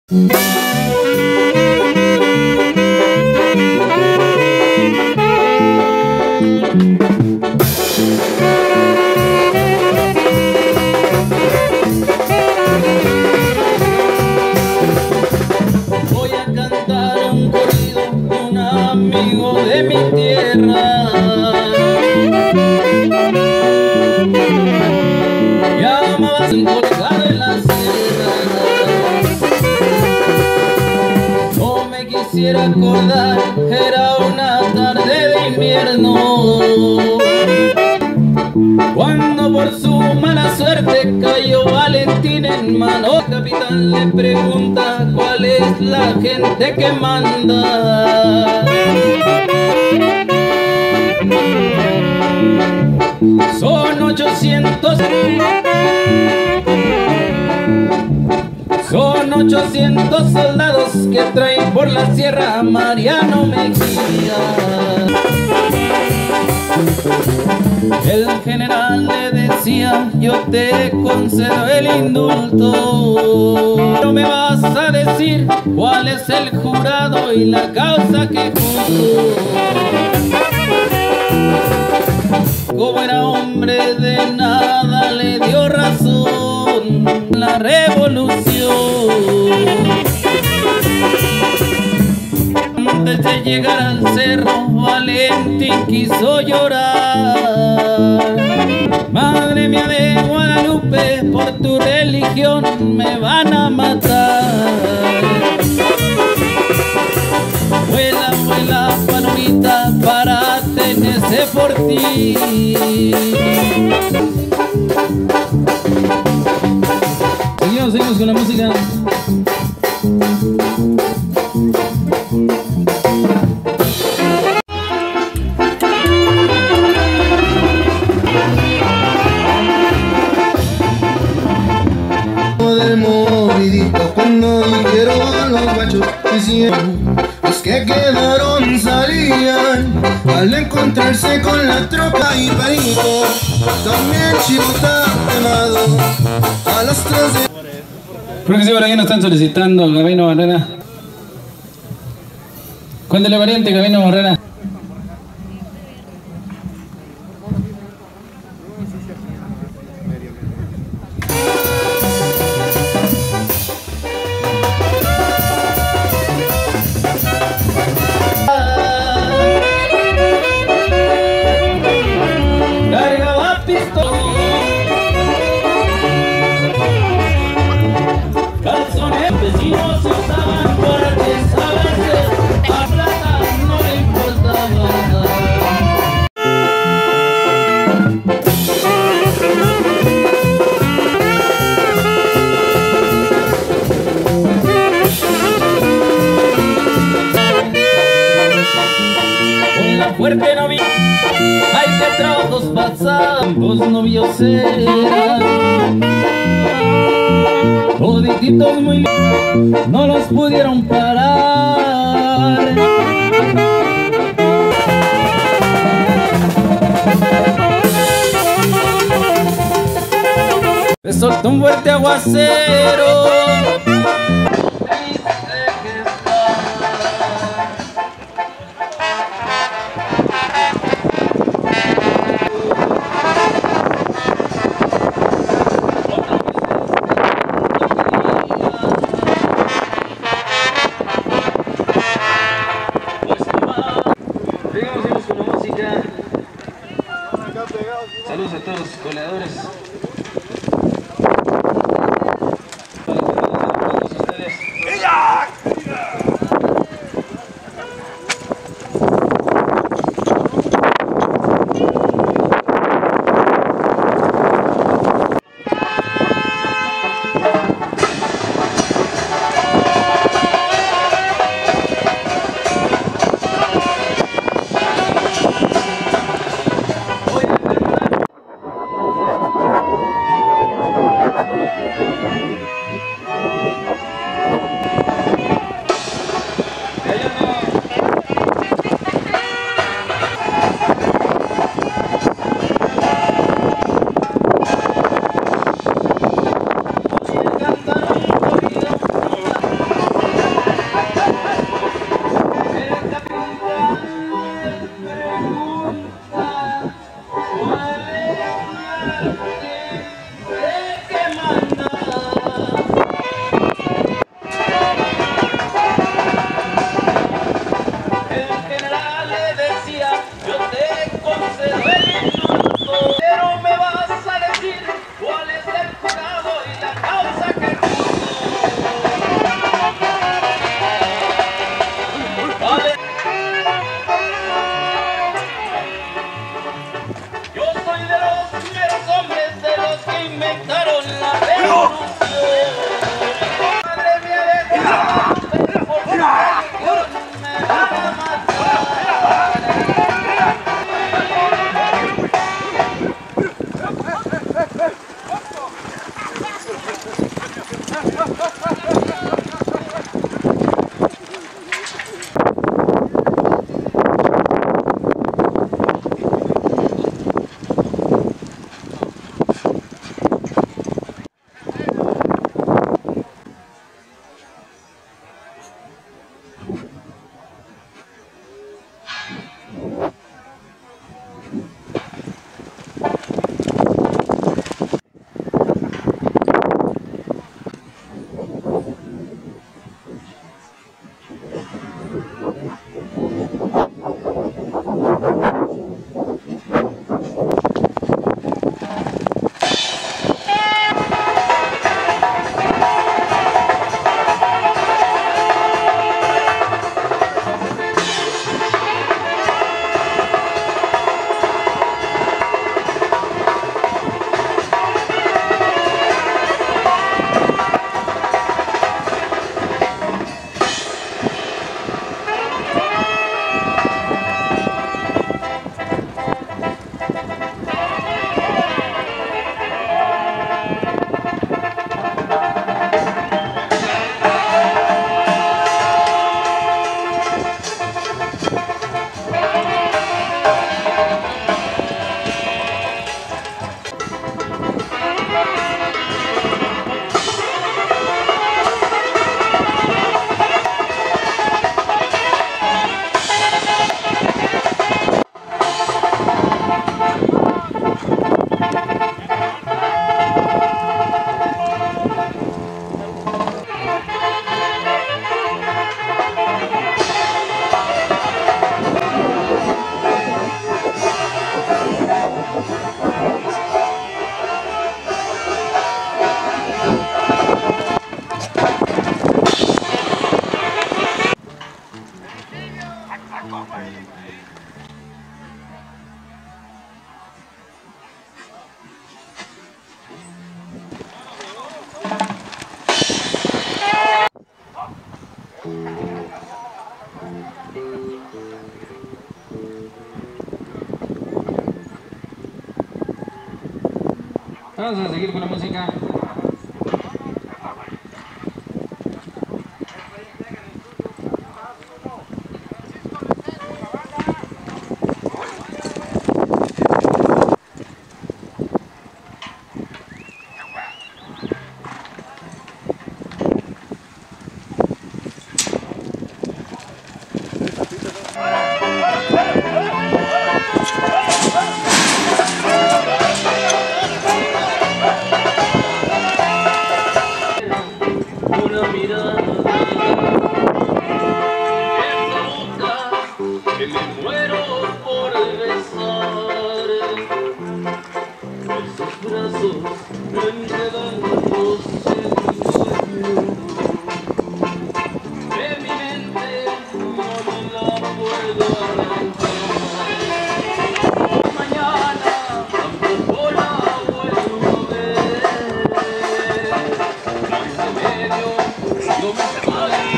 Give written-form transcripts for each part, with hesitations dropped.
Voy a cantar un corrido, un amigo de mi tierra. Llamabas colgado en la sierra. No me quisiera acordar, era una tarde de invierno, cuando por su mala suerte cayó Valentín en mano. El capitán le pregunta cuál es la gente que manda. Son 800. Son 800 soldados que traen por la sierra a Mariano Mejía. El general le decía: yo te concedo el indulto, pero me vas a decir cuál es el jurado y la causa que juró. Como era hombre de nada, le dio razón la revolución. Antes de llegar al cerro, Valentín quiso llorar. Madre mía de Guadalupe, por tu religión me van a matar. Vuela, vuela, palomita, párate en ese fortín. Seguimos con la música. Del movidito, cuando dijeron los guachos, hicieron los que quedaron salían al encontrarse con la tropa y Perico, también Chivo está quemado a las 3 de... Creo que sí, por aquí nos están solicitando Gabino Barrera. Cuéntale, variante, Gabino Barrera. Cargaba pistola, calzones vecinos se usaban para desabarse, a plata no le importaba. Con la fuerte novia, ay, qué trabajos pasaban, los novios eran todititos muy lindos, no los pudieron parar. Me soltó un fuerte aguacero. Seguimos con la música. Saludos a todos los goleadores. Para todos ustedes. Vamos a seguir con la música. Una mirada esa boca que me muero por besar, esos brazos enredándose en mi cuello, de mi mente no me la puedo arrancar. Mañana tampoco la vuelvo a ver. No me salí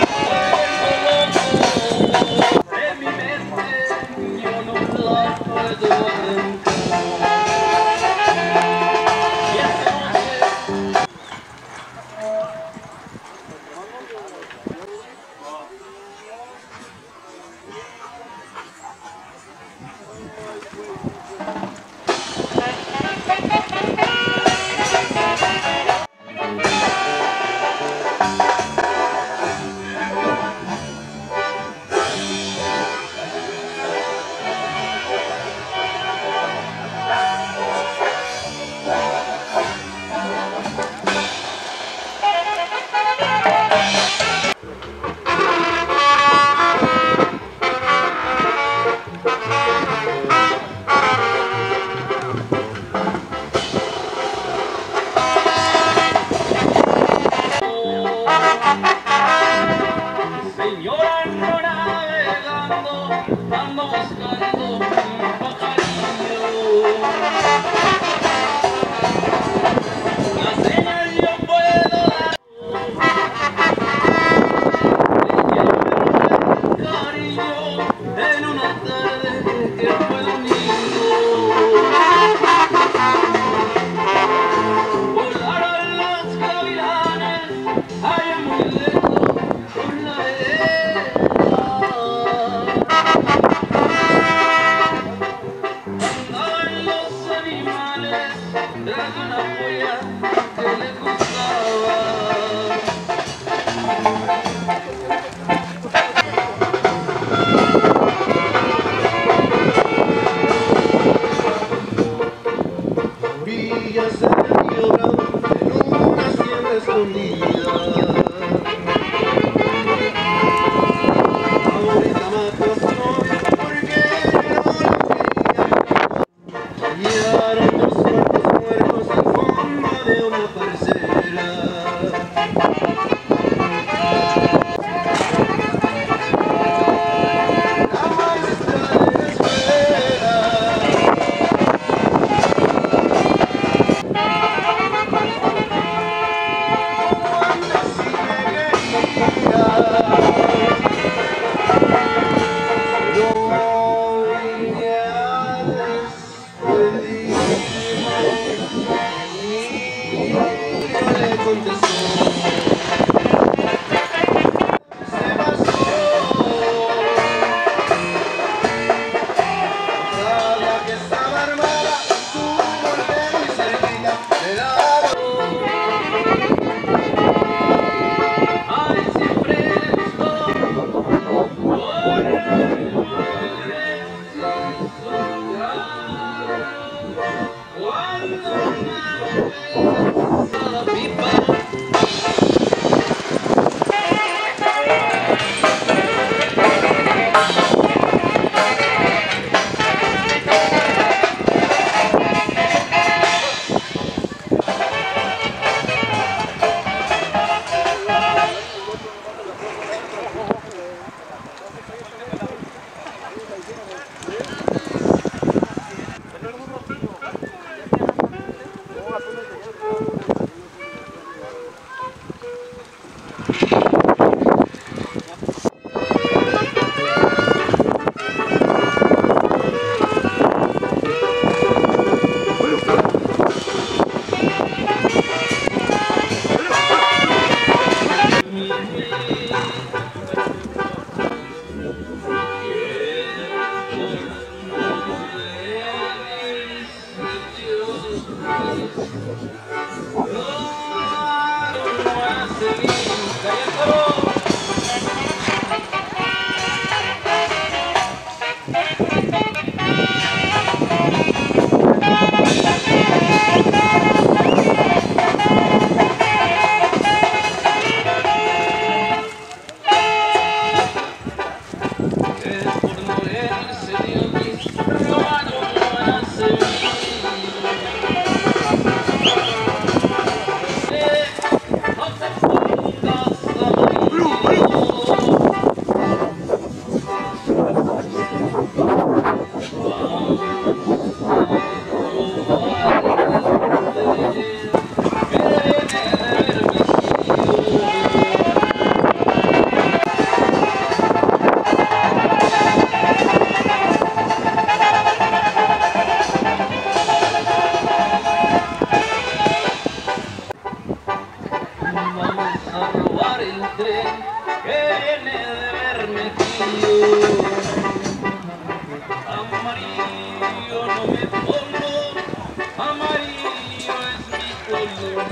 de mi mente, yo no la puedo arrancar. Y esta noche señora, ando navegando, ando buscando un pajarillo. La señal yo puedo dar, de llevarme cariño en una tarde que fue domingo. Volaron los gavilanes allá muy lejos por la vereda. Andaban los animales tras una polla que les gustaba. Orillas del río Bravo, en una hacienda escondida. Ahorita mató a su novio porque no lo quería. Hallaron dos cuerpos muertos en forma de una parcela. que viene de Bermejillo. Amarillo no me pongo, amarillo es mi color.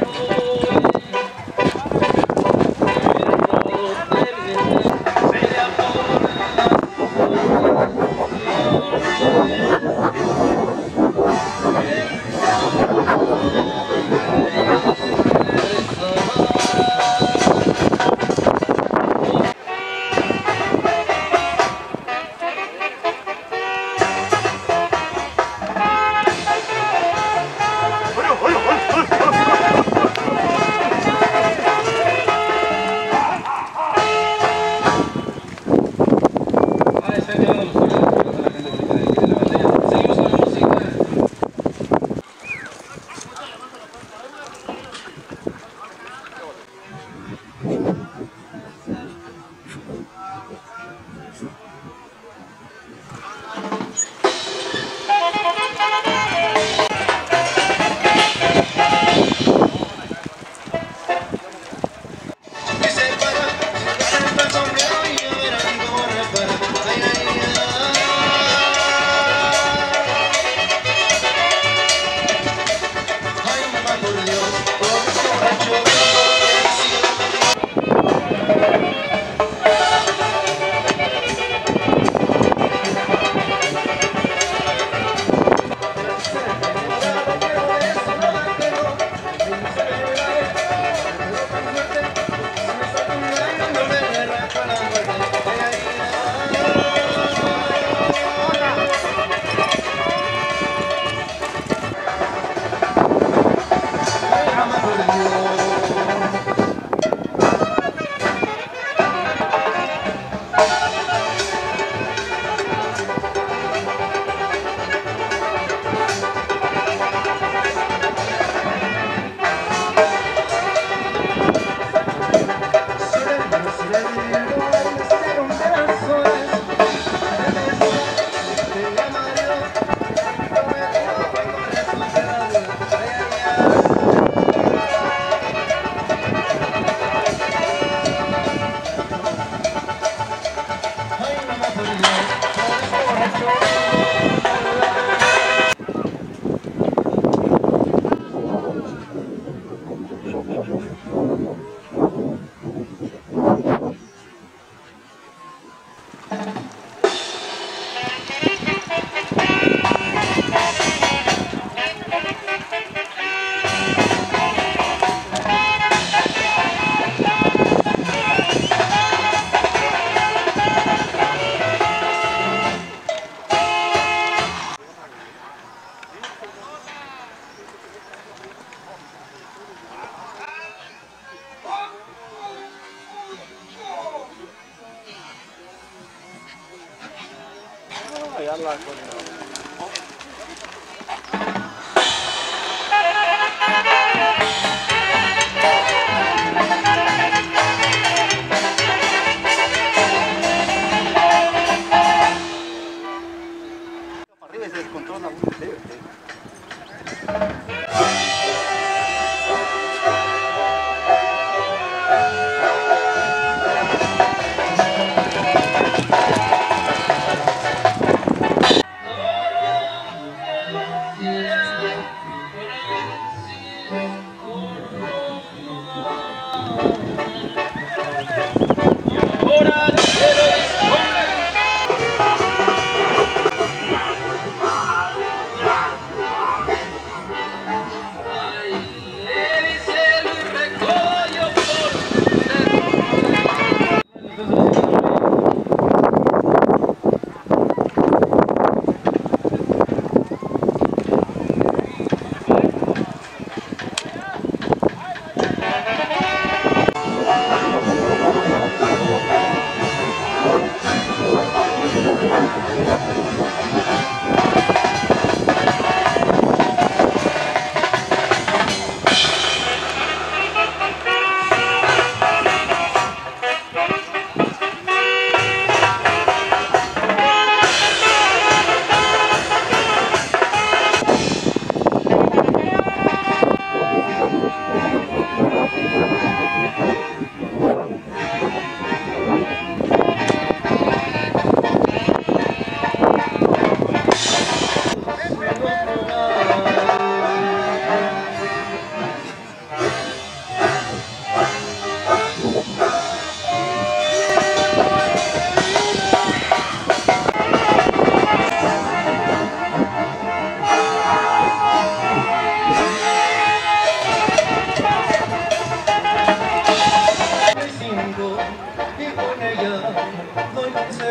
y con ella doy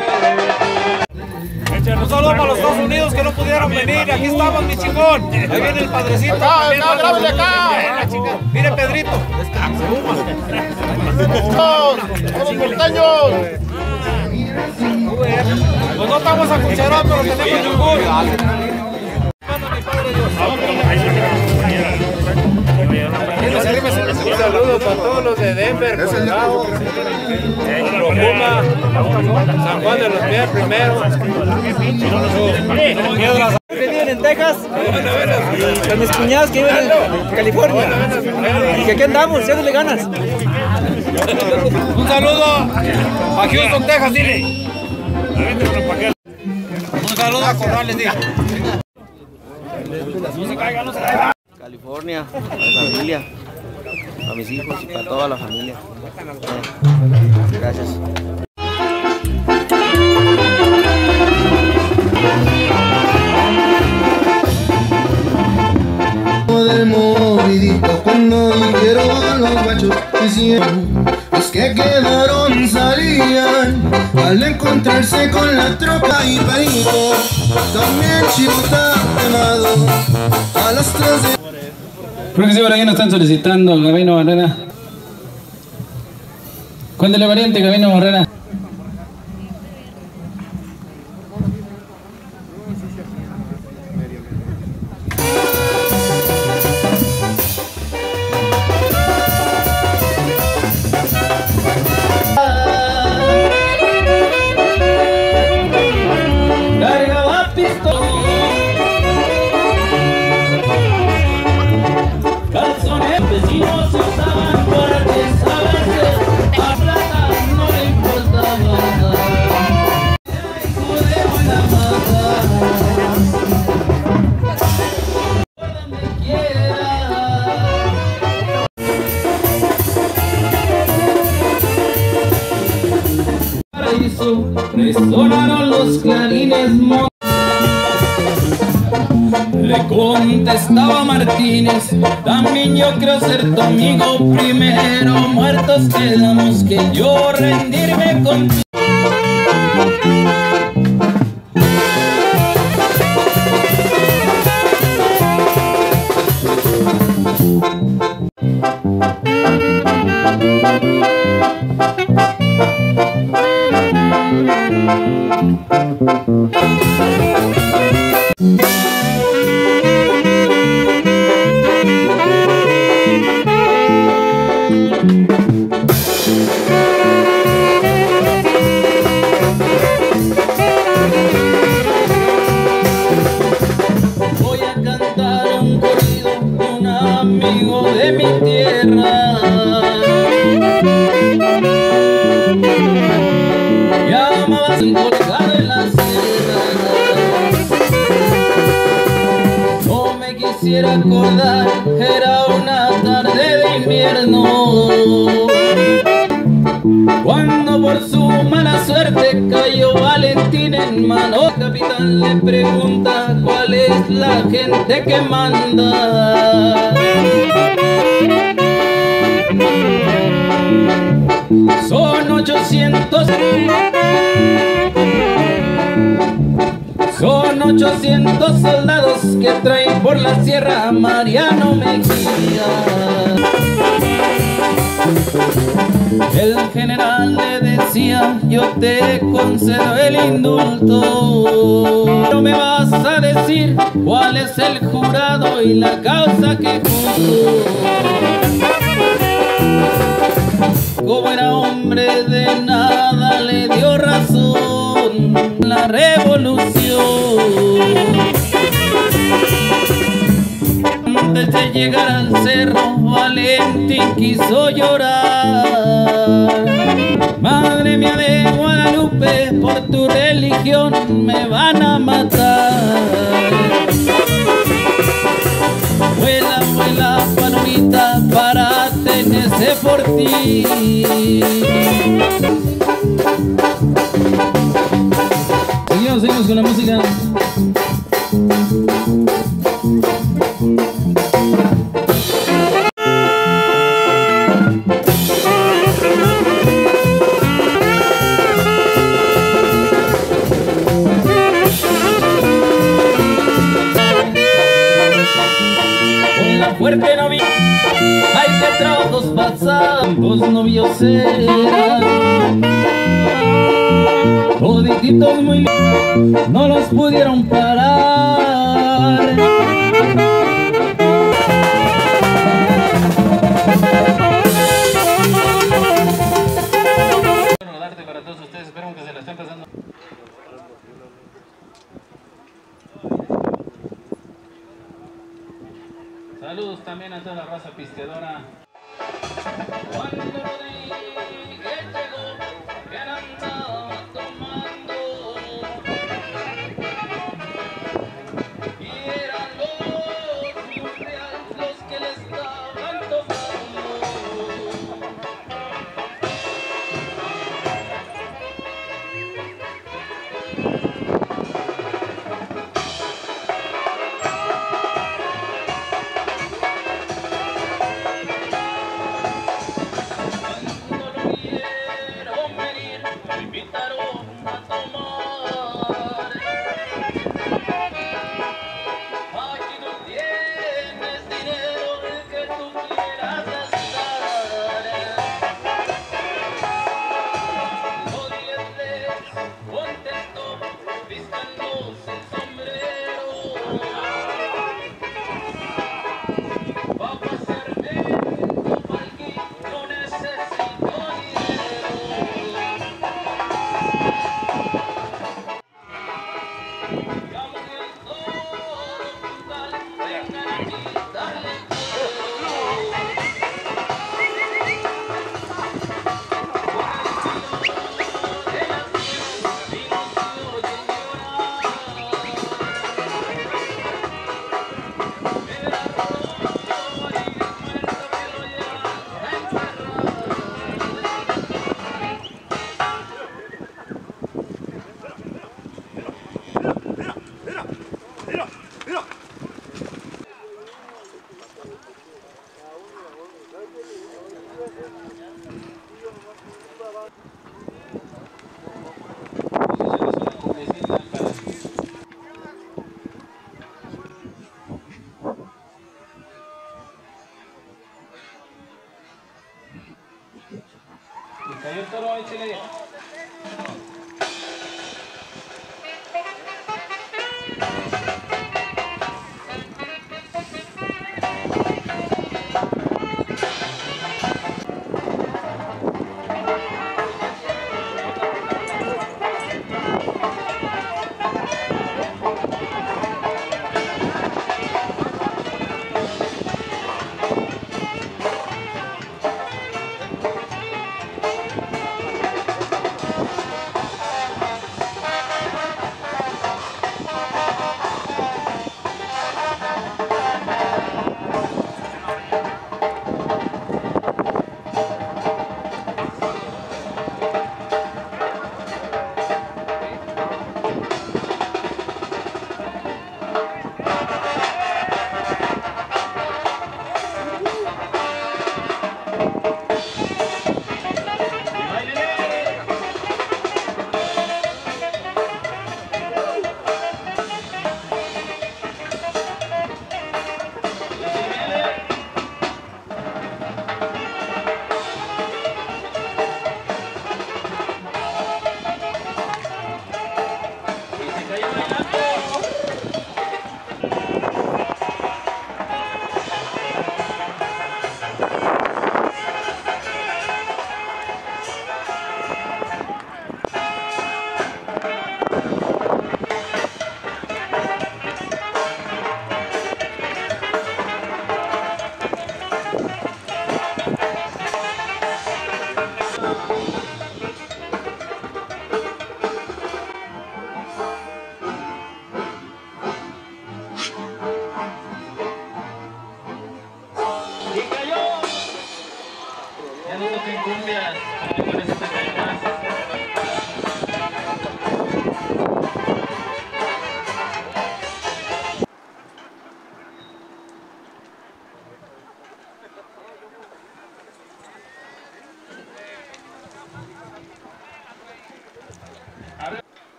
Un saludo para los Estados Unidos que no pudieron venir. Aquí estamos, mi chingón. Ahí viene el padrecito. Acá. Mire, Pedrito. ¡Somos porteños! Pues no estamos a cucharar, pero tenemos yogur. Un saludo para todos los de Denver, Colorado, Oklahoma, San Juan de los Pies primero. Que viven en Texas, con mis cuñados que viven en California, y que aquí andamos, echándole ganas. Un saludo a Houston, Texas, dile. Un saludo a Corrales, dile. California, a la familia, a mis hijos y para toda la familia. Gracias. del movidito cuando dijeron los guachos decían los que quedaron salían al encontrarse con la tropa y Perico también Chivo está quemado a las 3 de... Creo que sí, por aquí nos están solicitando Gabino Barrera. Cuéntale variante Gabino Barrera. Cargaba pistola, calzones vecinos se usaban porque sabes a plata no le importaba nada. Hijo de buena mata, por donde quiera. Paraíso, resonaron los clarines. Le contestaba Martínez, también yo creo ser tu amigo. Primero muertos quedamos que yo rendirme contigo. Voy a cantar un corrido de un amigo de mi tierra. Llamaba sin colgado en la sierra. No me quisiera acordar, era una tarde de invierno, cuando por su mala suerte cayó Valentín en mano. El capitán le pregunta cuál es la gente que manda. Son 800. Son 800 soldados que traen por la sierra a Mariano Mejía. El general le decía, yo te concedo el indulto, pero me vas a decir cuál es el jurado y la causa que juzgo. Como era hombre de nada le dio razón la revolución. Antes de llegar al cerro, Valentín quiso llorar. Madre mía de Guadalupe, por tu religión me van a matar. Vuela, vuela, palomita, para tenerse por ti. Seguimos con la música. pasaban, dos novios eran, todititos muy lindos, no los pudieron parar. Rodarte para todos ustedes, espero que se la estén pasando. Saludos también a toda la raza pisteadora. Cuando Rodríguez llegó, él andaba tomando, y eran los reales los que le estaban tocando.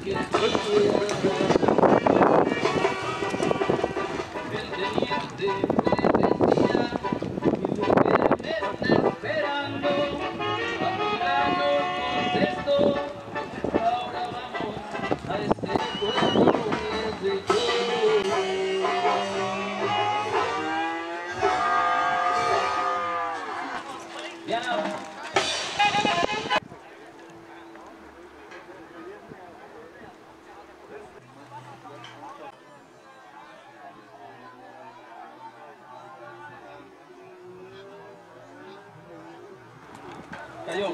Cayó.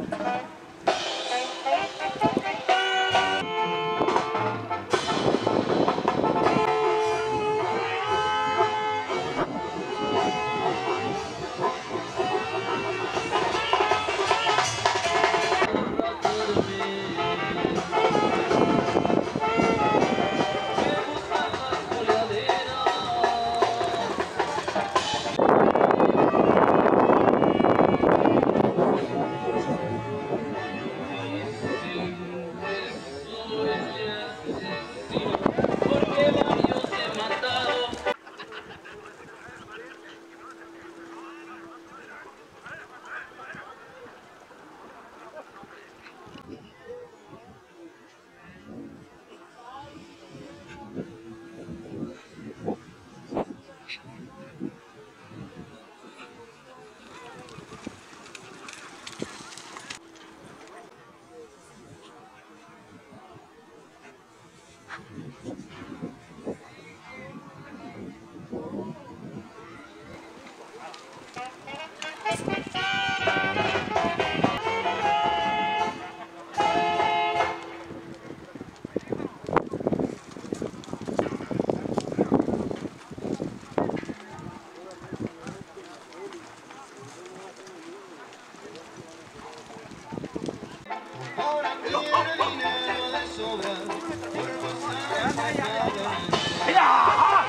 Ahora tiene dinero de sobra por gozar de nada.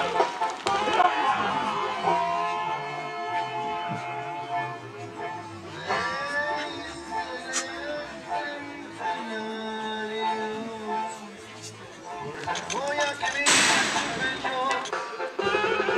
Voy a escribir tu pecho.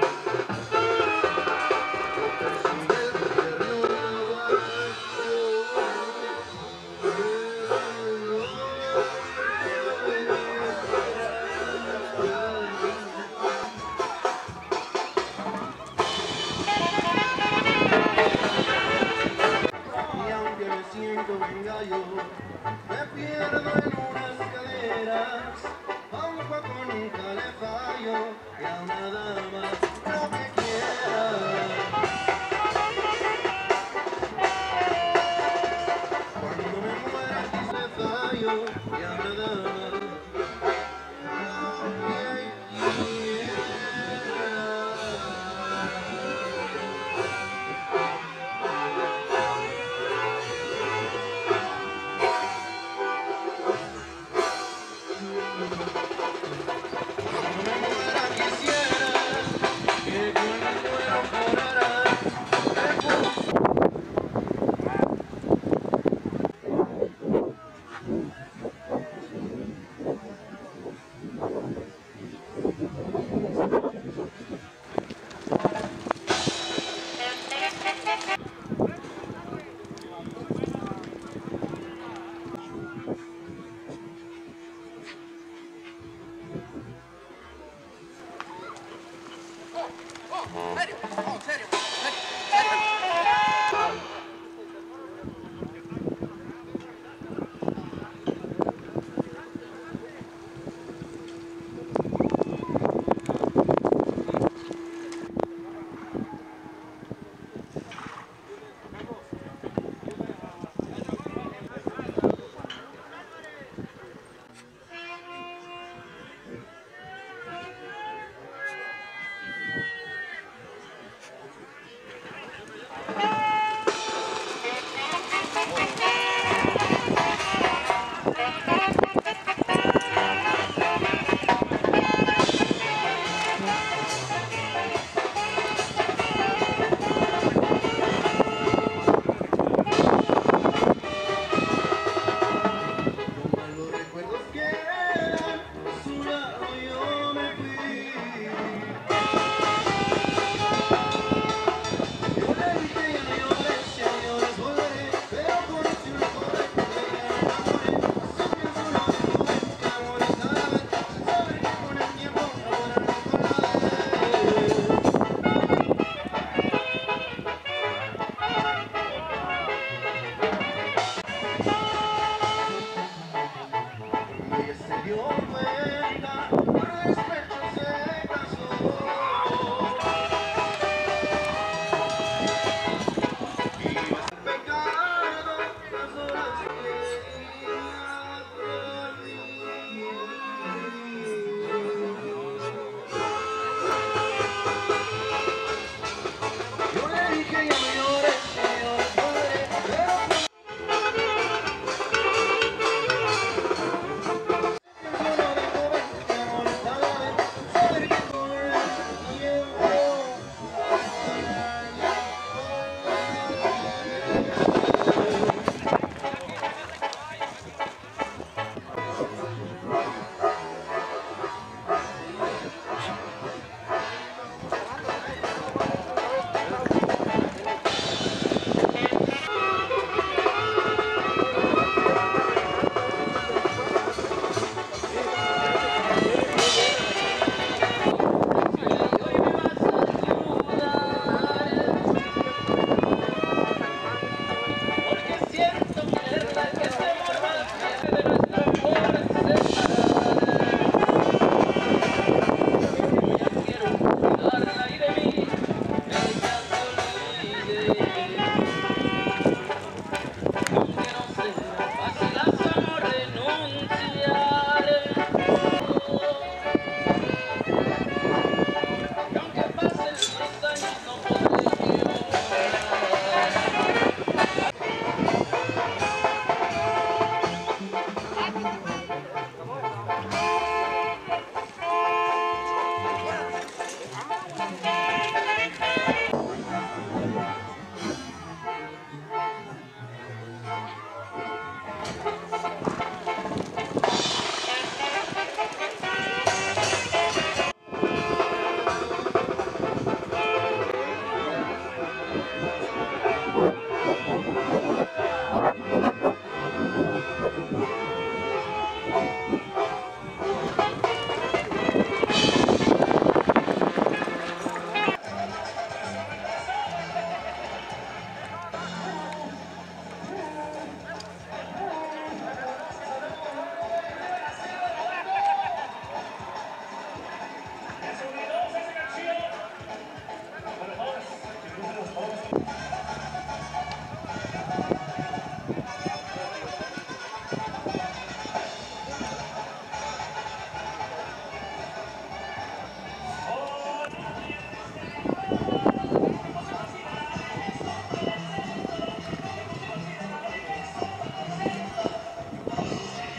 Y aunque me siento un gallo, me pierdo en unas caderas, a un poco nunca le fallo, y a una dama lo que quiera. Cuando me muera quise fallo, y a una dama lo que quiera.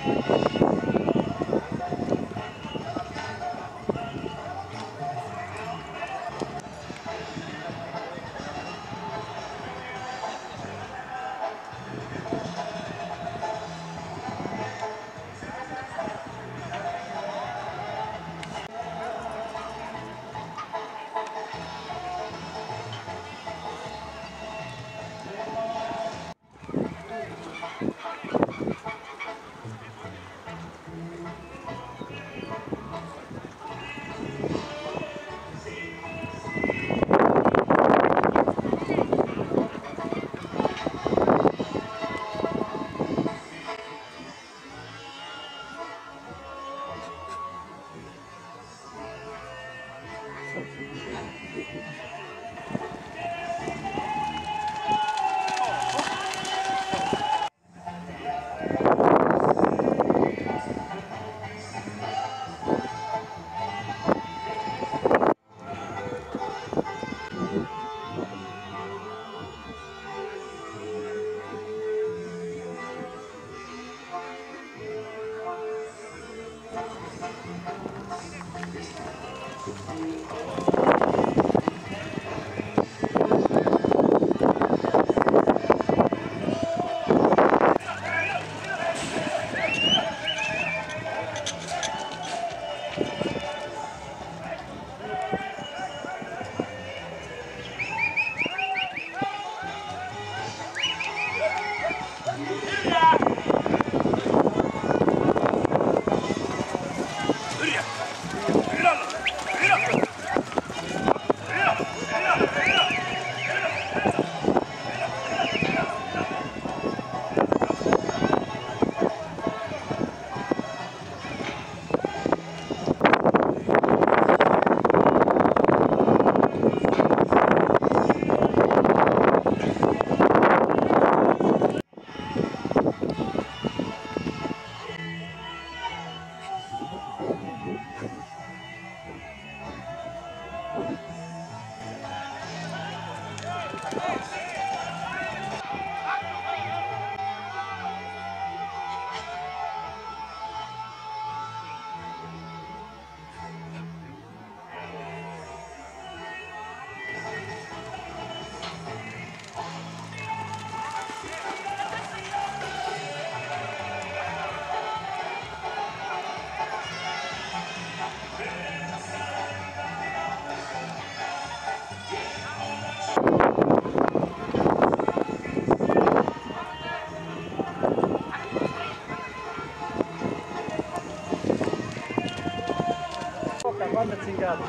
Aguanta chingado.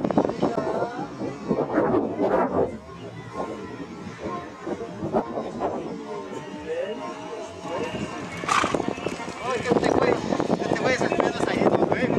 Ay, que este güey se está saliendo, güey.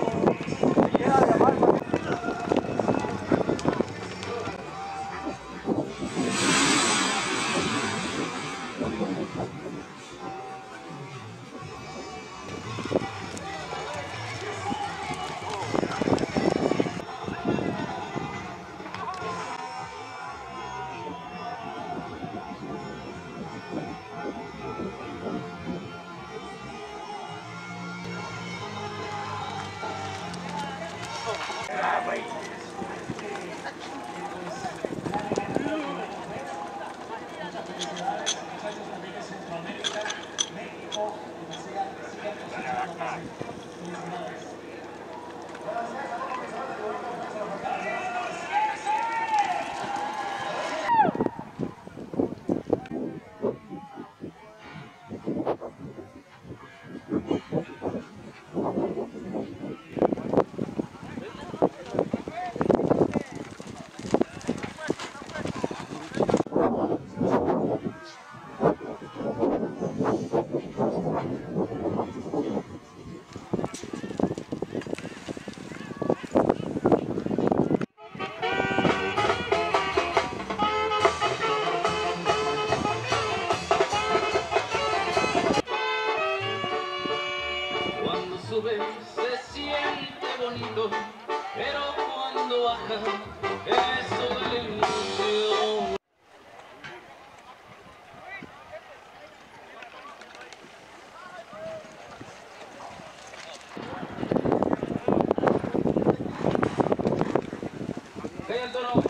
sube se siente bonito, pero cuando baja eso da la ilusión. toro.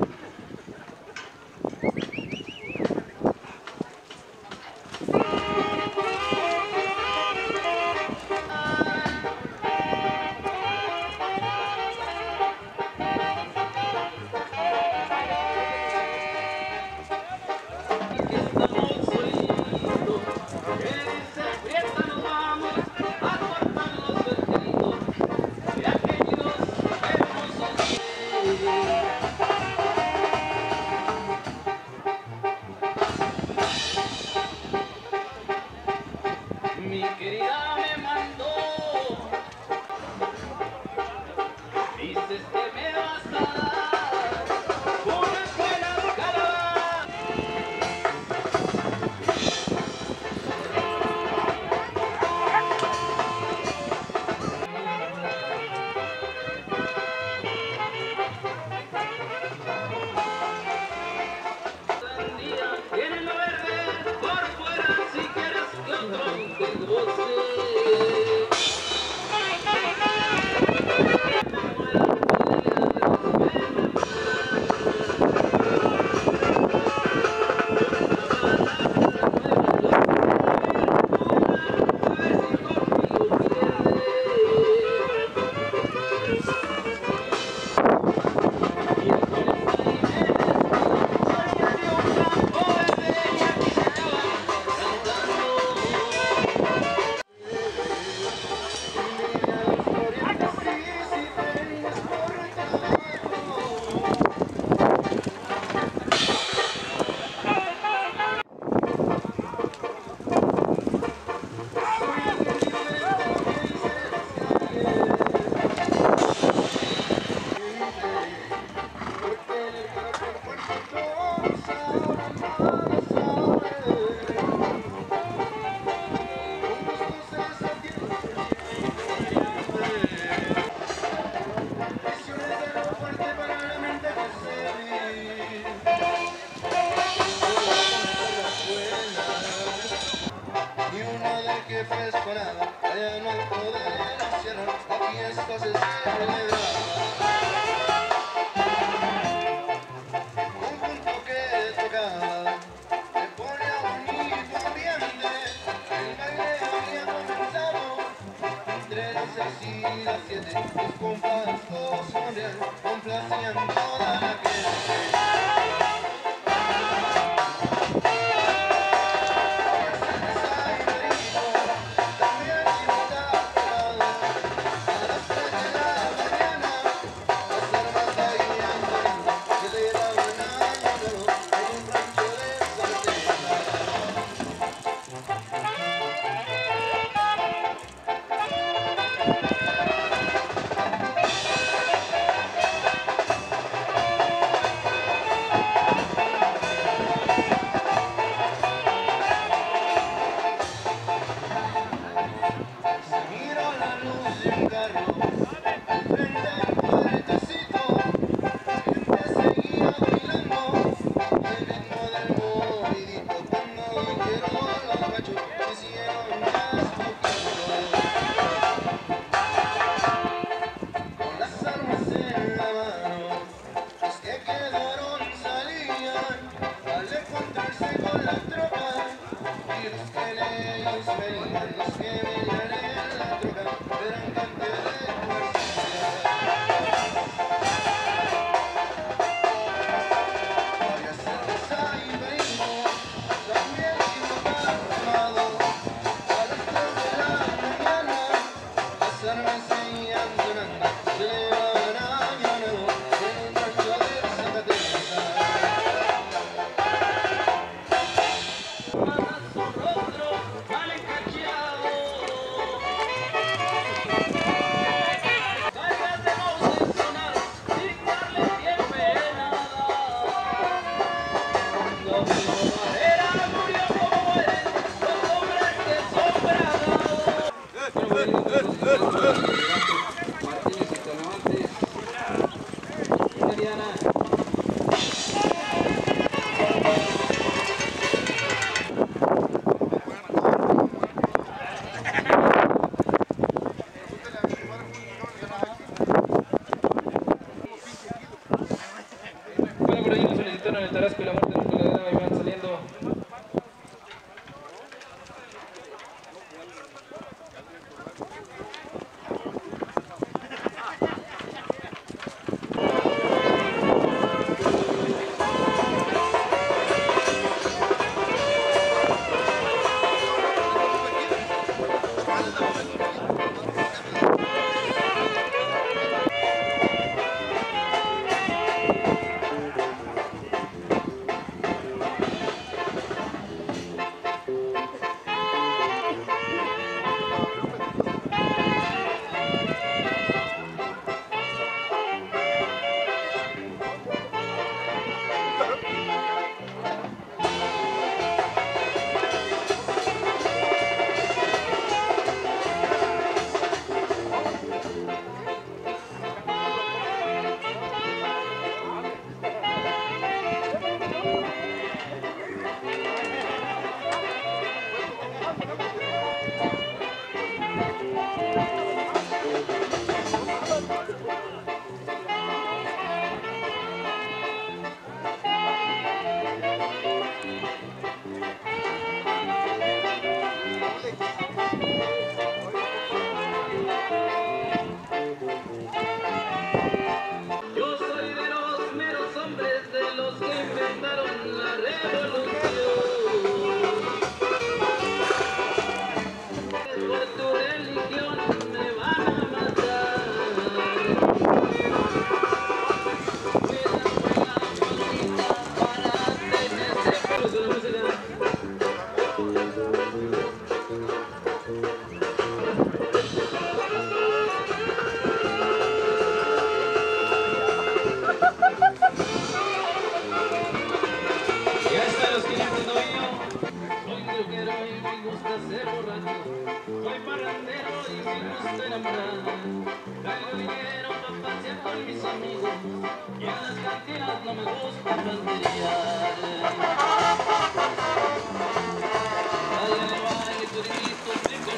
Mi querida me mandó, dices que me vas a dar unas buenas calabazas. Tiene lo verde por fuera si quieres que otro te goce. Que fue esperada, allá en el alto de la sierra, aquí esto se celebra. Un punto que tocaba, se ponía bonito ambiente, el baile había comenzado, entre las 6 y las 7, los compas todos sonrían, complacían toda la gente. el Tarasco y la muerte nunca le dan, ahí van saliendo. Yo soy de los meros hombres, de los que inventaron la revolución. Por tu religión me van a matar. Cuida buena palita para tenerse pelos de la música. Ser borracho, soy parrandero y me gusta enamorar. Traigo dinero para pasear con mis amigos y en las cantinas no me gusta banderear. Allá en el baile turistas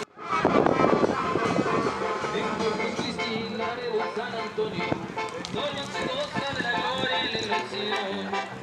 en Corpus Christi, Laredo, San Antonio, solo se goza de la gloria y la elección.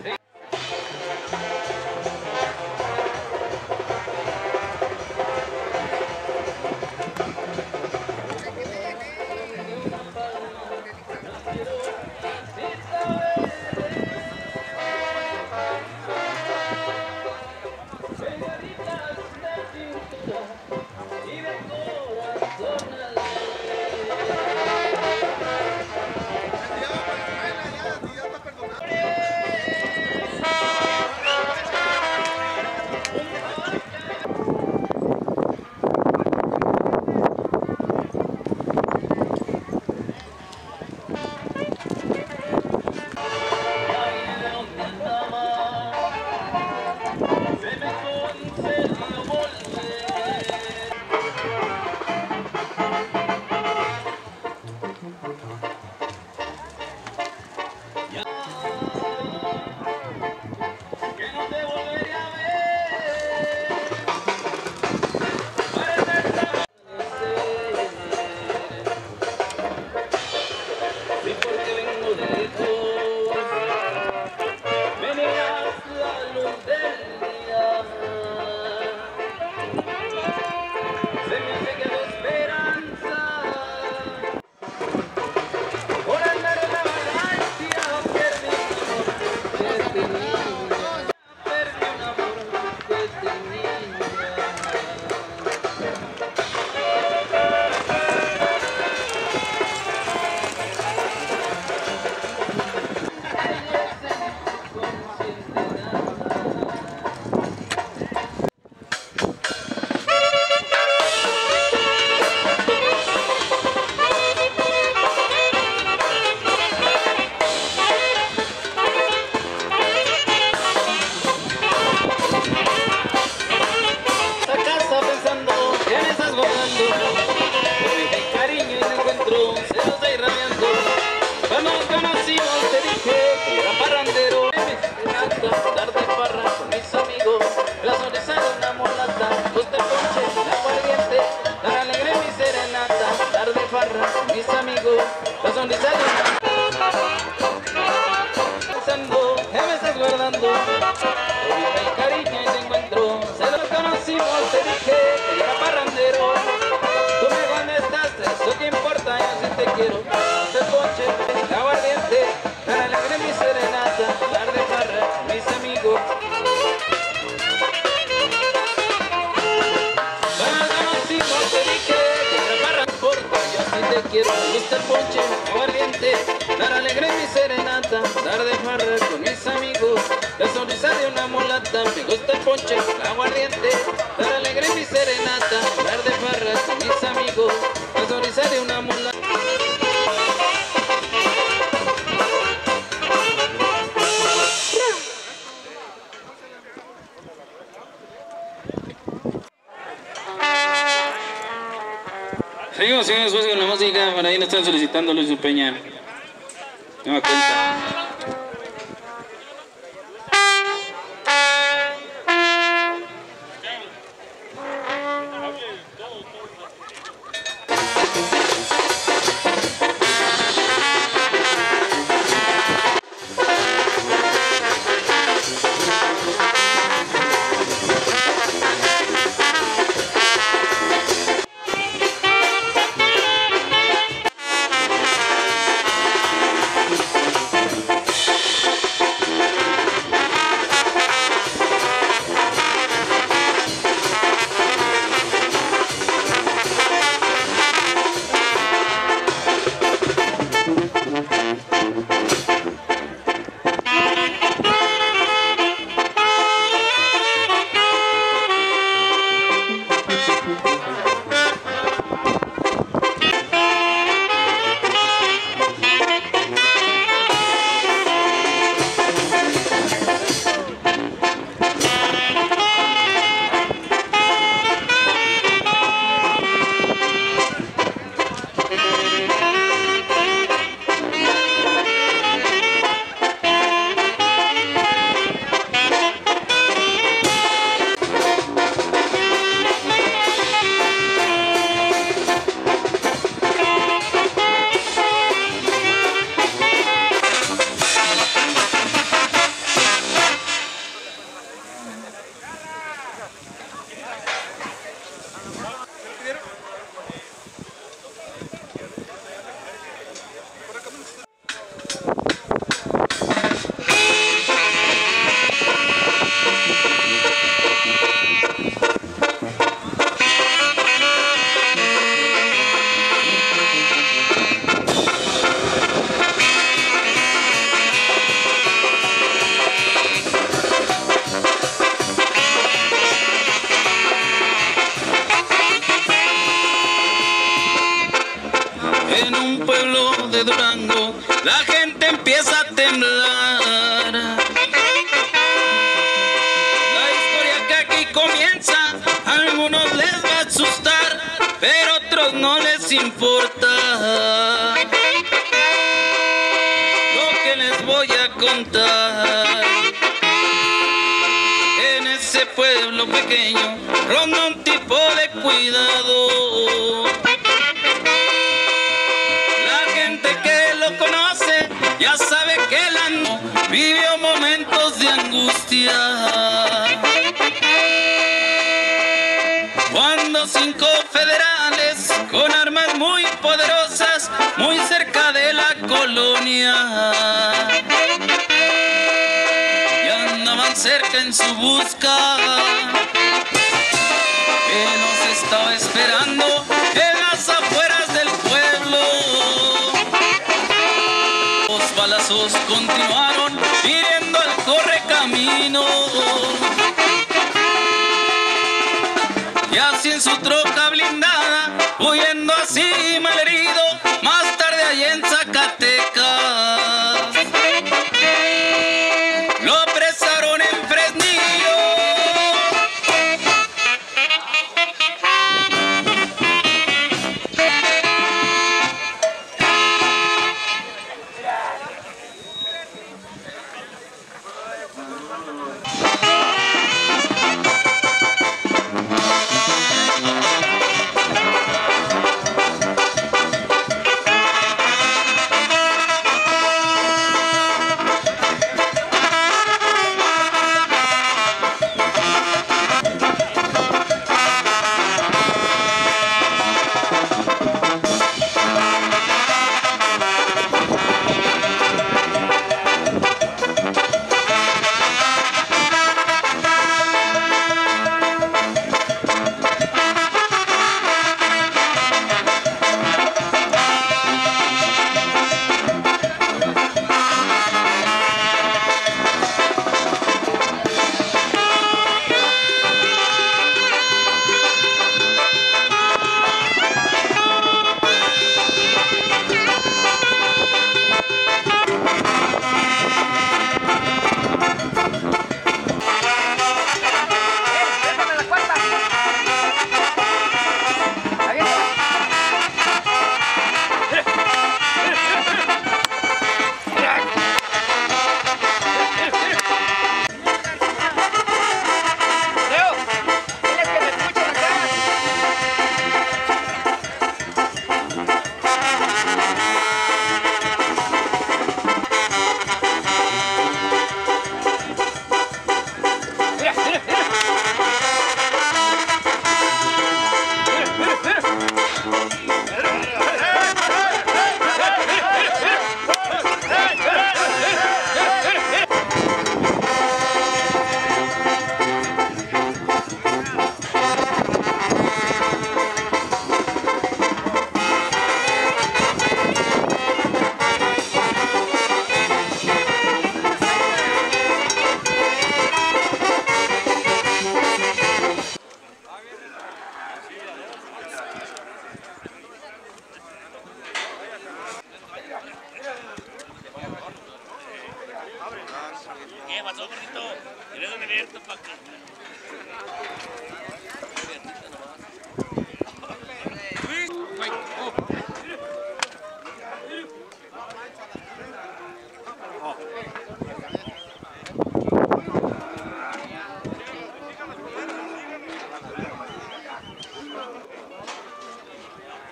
mis amigos, la sonrisa de una... Pensando, ¿qué me estás guardando? Tuviste mi cariño y te encuentro. Se nos conocimos, te dije que yo era parrandero. Tú me contestaste, eso que importa, yo sí te quiero. El ponche, el aguardiente, para alegre mi serenata, hablar de farra con mis amigos. Te dije que era para importa, yo sí te quiero. Me gusta el ponche, aguardiente, dar alegre mi serenata, dar de farra con mis amigos, la sonrisa de una mulata. Me gusta el ponche, aguardiente, dar alegre mi serenata, dar de farra con mis amigos, la sonrisa de una mulata. Seguimos después con la música, por ahí nos están solicitando Luis Peña. No me cuenta. En un pueblo de Durango la gente empieza a temblar. La historia que aquí comienza a algunos les va a asustar, pero a otros no les importa lo que les voy a contar. En ese pueblo pequeño ronda un tipo de cuidado. Que lo conoce ya sabe que él vivió momentos de angustia. Cuando 5 federales con armas muy poderosas muy cerca de la colonia ya andaban cerca en su busca, que nos estaba esperando en las afueras del pueblo. Los balazos continuaron hiriendo al correcamino, y así en su troca blindada, huyendo así malherido, más tarde allá en Zacatecas lo apresaron en Fresnillo.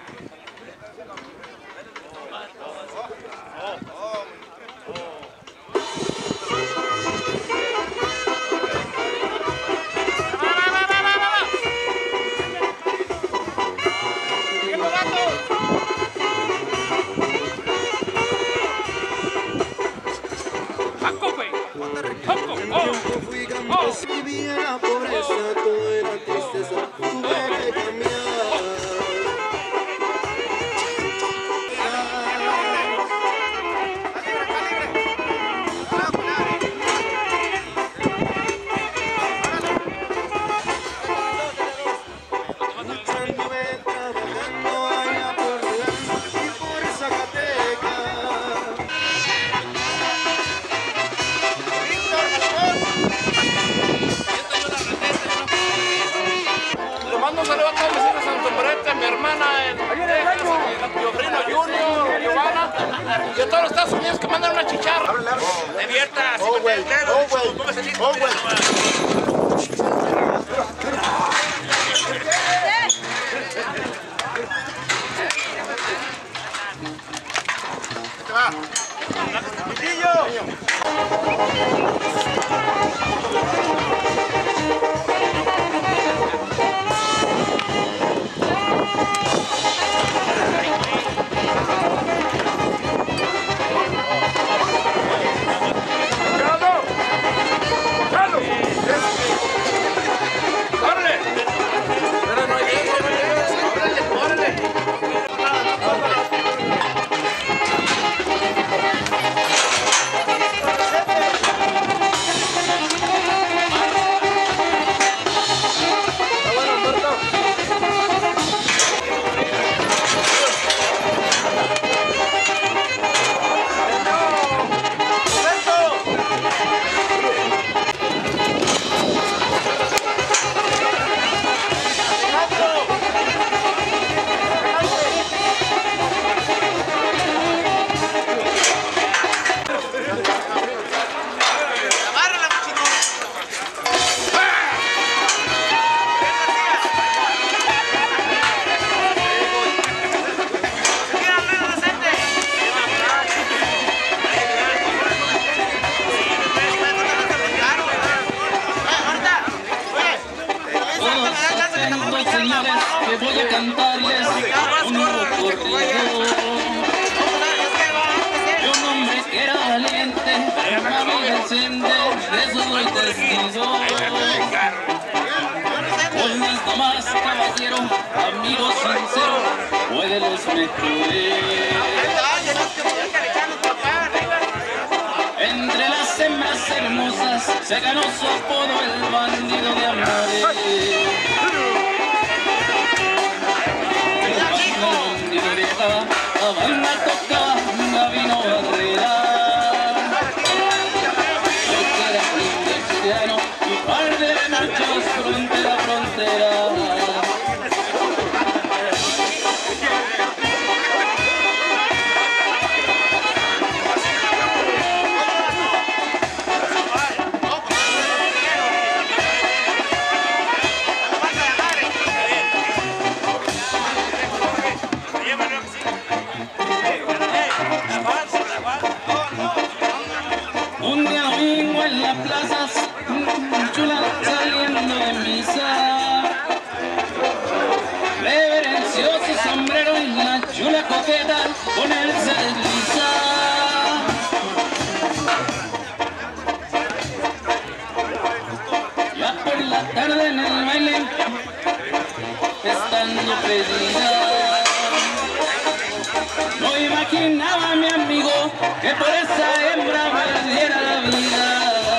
Vivía la pobreza, todo era tristeza, tuve que cambiar. Anduve trabajando allá por León y por Zacatecas. Mando un saludo a todos mis hijos en Santo Perete, mi hermana en Texas, mi sobrino Junior, Giovanna, y a todos los Estados Unidos que mandan una chicharra. De abierta, así con el dedo, ¿cómo se dice? ¿Qué va? Señores, que voy a cantarles un nuevo corrido de un hombre que era valiente, amable y decente, de eso soy testigo. Hoy no es nomás caballero, amigo sincero, fue de los mejores. Entre las hembras hermosas se ganó su apodo el bandido de amores. La banda tocaba vino Barrera, yo que era cristiano y par de muchos frontera a frontera. Un día domingo en las plazas, chula saliendo de misa, reverenció su sombrero y la chula coqueta con él se desliza. Ya por la tarde en el baile, estando pedida, no imaginaba mi amigo que por esa hembra perdiera la vida.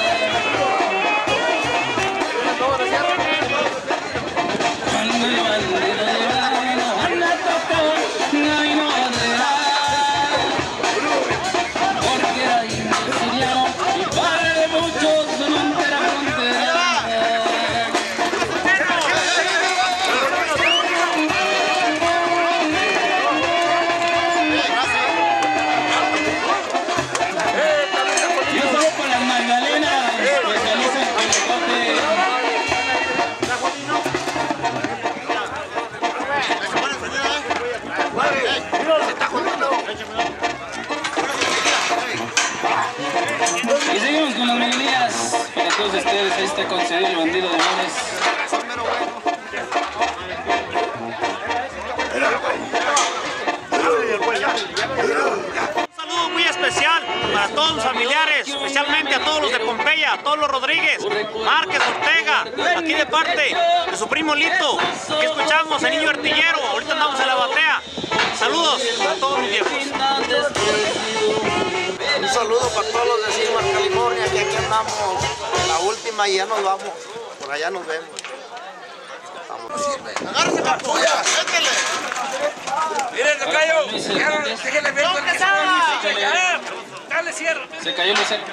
Cuando el bandido de la banda tocó, no vino a dejar, porque era siciliano y padre de muchos frontera a frontera. Y seguimos con las melodías para todos ustedes. Ahí está concedido el bandido de amores. Un saludo muy especial para todos los familiares, especialmente a todos los de Pompeya, a todos los Rodríguez, Márquez, Ortega, aquí de parte de su primo Lito. Aquí escuchamos a Niño Artillero, ahorita andamos en la batea. Saludos a todos mis viejos. Un saludo para todos los de Silmar, California, que aquí andamos la última y ya nos vamos. Por allá nos vemos. Agárrese la puya, métele. Mire, tocayo. Déjele ver. Dale cierre. Se cayó el cerco.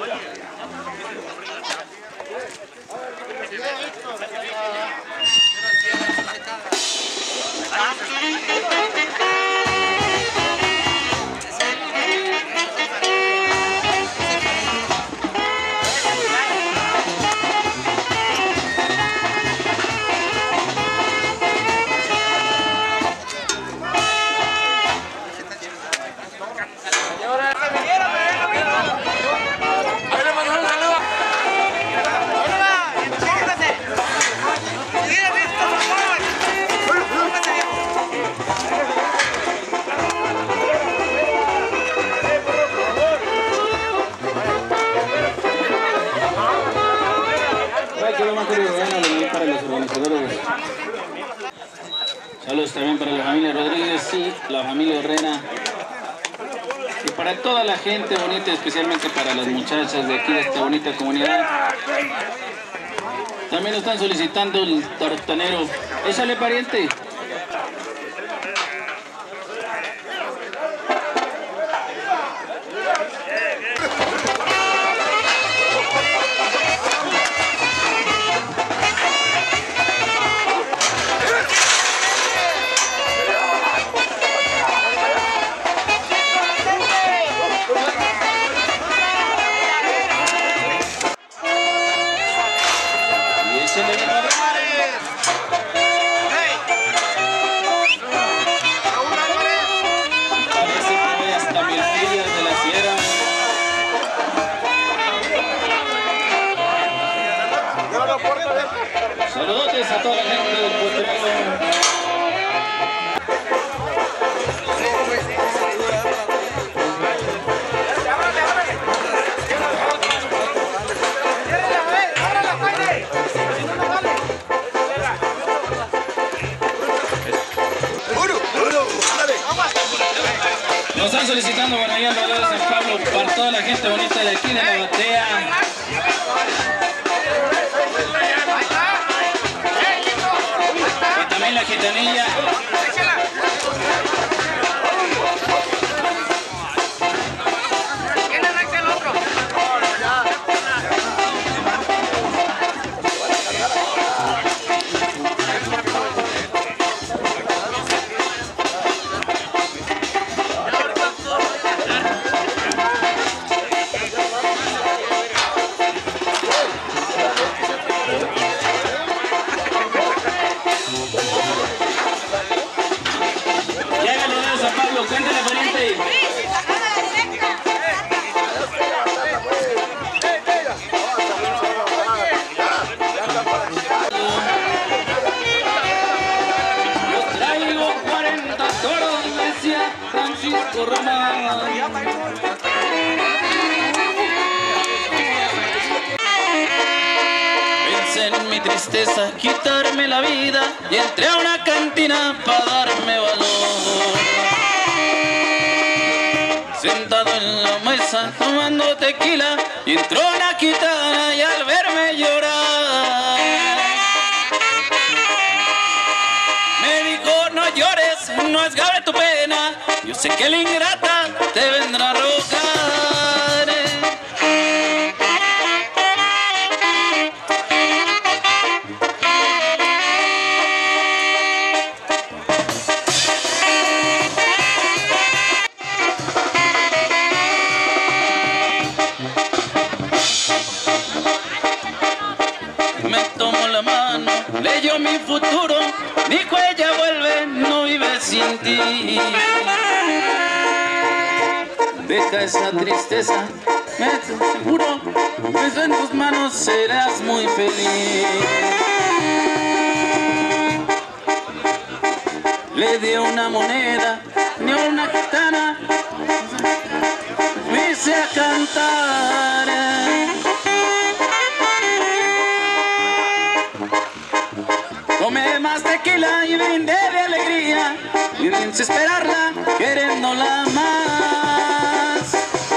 Para los organizadores. Saludos también para la familia Rodríguez y la familia Herrera. Y para toda la gente bonita, especialmente para las muchachas de aquí de esta bonita comunidad. También nos están solicitando el tortanero. Échale, pariente. Saludos a toda la gente del Potrero. Nos están solicitando por allá en Rodeo de San Pablo para toda la gente bonita de aquí de la batea. Y también la gitanilla. Cuéntale, pariente. Yo traigo 40 toros, decía Francisco Román. Pensé en mi tristeza, quitarme la vida y entré a una cantina para darme valor. Sentado en la mesa tomando tequila y entró una gitana y al verme llorar me dijo: no llores, no es grave tu pena, yo sé que la ingrata te vendrá a rogar. Leyó mi futuro, dijo: ella vuelve, no vive sin ti. Deja esa tristeza, me seguro, pues en tus manos serás muy feliz. Le dio una moneda, ni una gitana, me hice a cantar. Tomé más tequila y brindé de alegría, y sin esperarla, queriéndola más.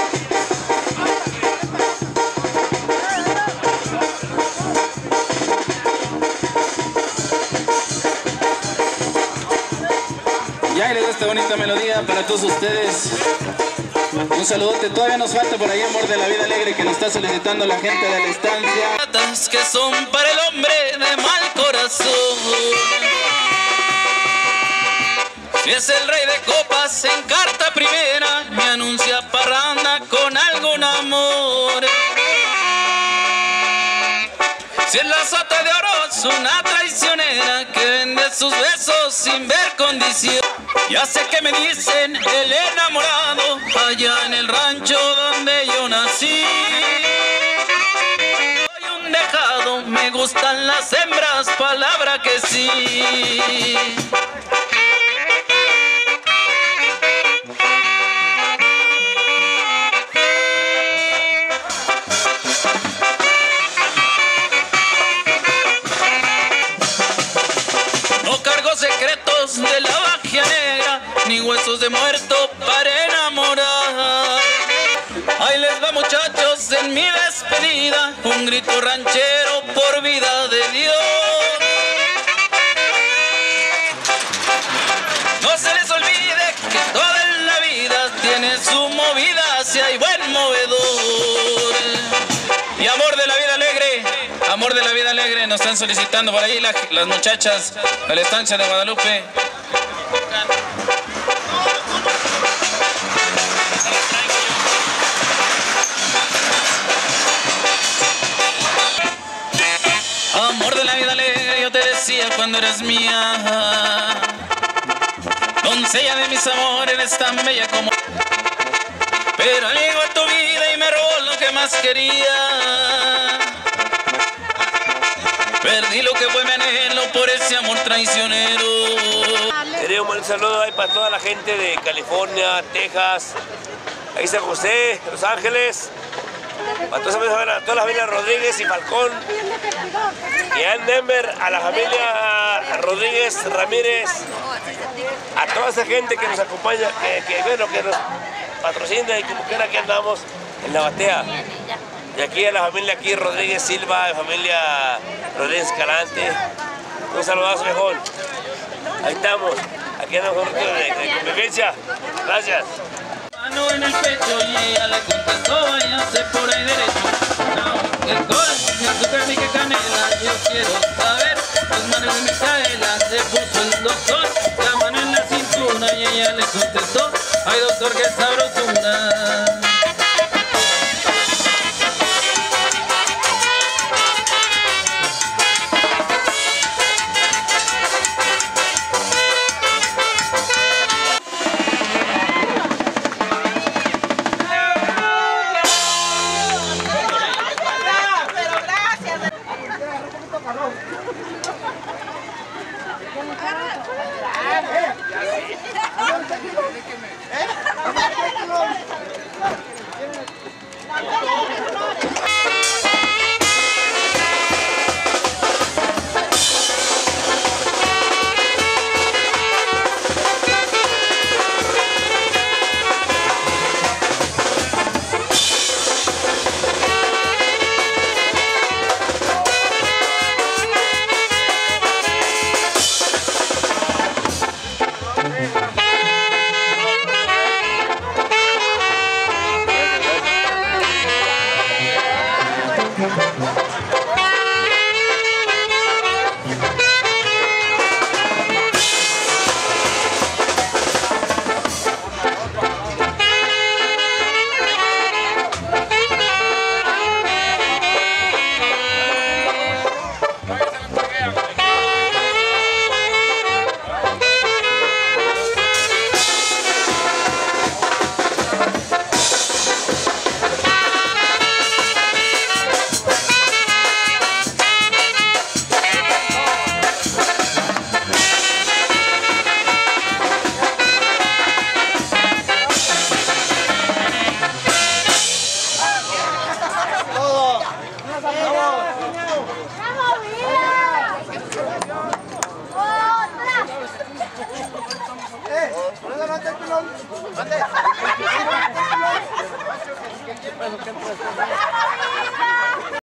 Y ahí les doy esta bonita melodía para todos ustedes. Un saludote, todavía nos falta por ahí Amor de la Vida Alegre que nos está solicitando la gente de la estancia. Que son para el hombre de mal corazón. Si es el rey de copas en carta primera, me anuncia parranda con algún amor. Si es la sota de oro, es una traicionera que vende sus besos sin ver condición. Ya sé que me dicen el enamorado allá en el rancho donde yo nací. Soy un dejado, me gustan las hembras, palabra que sí. Secretos de la magia negra, ni huesos de muerto para enamorar. Ahí les va, muchachos, en mi despedida, un grito ranchero por vida de Dios. No se les olvide que toda en la vida tiene su movida, si hay buen movedor. Y Amor de la Vida Alegre, Amor de la Vida Alegre, nos están solicitando por ahí las muchachas de la estancia de Guadalupe. Amor de la vida alegre, yo te decía cuando eras mía, doncella de mis amores, eres tan bella como... Pero llegó a tu vida y me robó lo que más quería. Perdí lo que fue mi anhelo por ese amor traicionero. Quería un buen saludo ahí para toda la gente de California, Texas, ahí San José, Los Ángeles, para toda la familia Rodríguez y Falcón, y en Denver a la familia Rodríguez, Ramírez, a toda esa gente que nos acompaña, que nos patrocina y como quiera que andamos en la batea. Y aquí a la familia Rodríguez Silva, familia Rodríguez Escalante, un saludazo mejor. Ahí estamos, aquí andamos de convivencia. Gracias. Mano en el pecho y ella le contestó, váyase por ahí derecho. No, el gol, ni azúcar ni que canela, yo quiero saber. Las manos de Micaela se puso el doctor, la mano en la cintura y ella le contestó, ay doctor, qué sabrosura. ¿Eh? ¿Qué